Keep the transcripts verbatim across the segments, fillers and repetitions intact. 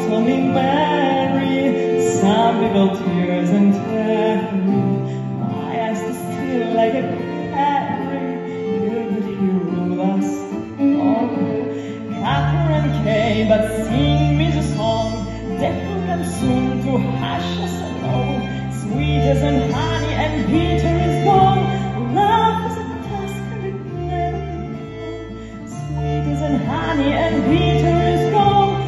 told me Mary, some people tears and terror. My eyes to steal like a canary. Here would he rule us all. Catherine came, but sing me the song. Death will come soon to hush us alone. Sweet as in honey and bitter is gone. Love is a task and it never will. Sweet as in honey and bitter is gone.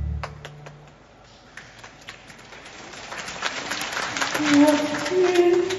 What